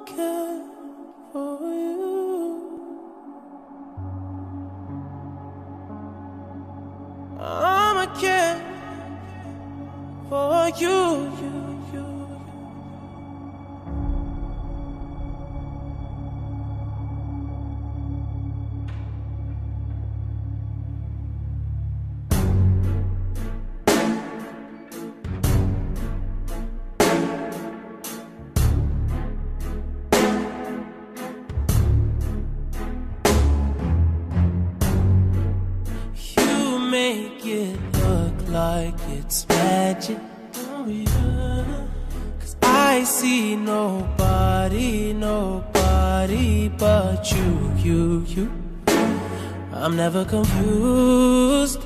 care for you. I'ma care for you. Make it look like it's magic, oh yeah. 'Cause I see nobody but you. I'm never confused.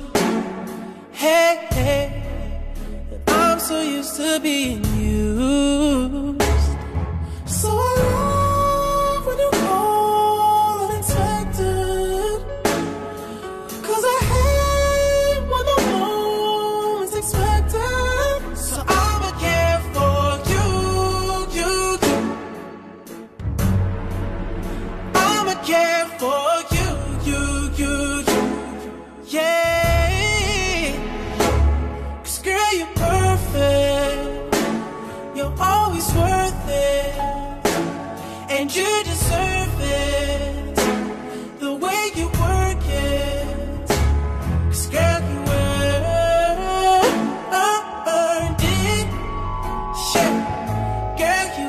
Hey, I'm so used to being used. So I love when you call unexpected, 'cause I hate when the moment's expected. So I'ma care for you. I'ma care for you. Yeah. 'Cause girl, you're perfect. You're always worth it, and you deserve it. The way you work it, 'cause girl, you earned it. Yeah, girl, you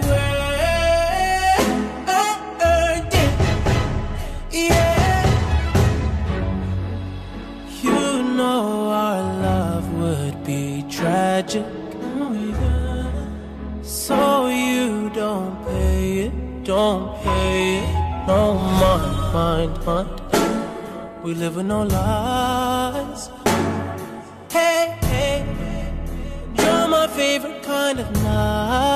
earned it. Yeah, you know our love would be tragic, oh yeah. So you don't pay it. No mind. We live with no lies. Hey, you're my favorite kind of night.